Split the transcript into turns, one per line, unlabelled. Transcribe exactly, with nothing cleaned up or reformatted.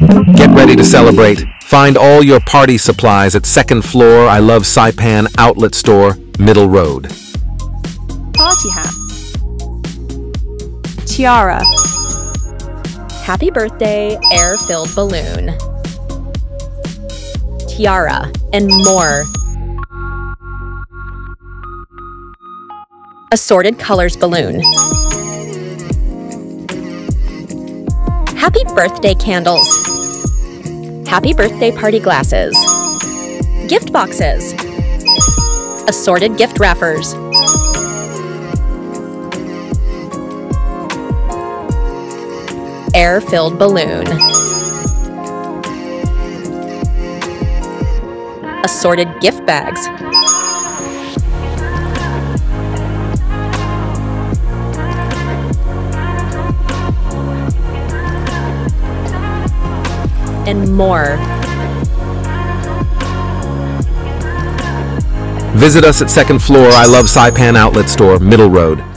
Get ready to celebrate. Find all your party supplies at second floor I Love Saipan Outlet Store, Middle Road.
Party hat. Tiara.
Happy birthday, air-filled balloon. Tiara, and more. Assorted colors balloon. Happy birthday candles. Happy birthday party glasses. Gift boxes. Assorted gift wrappers. Air-filled balloon. Assorted gift bags. And more.
Visit us at second floor I Love Saipan Outlet Store, Middle Road.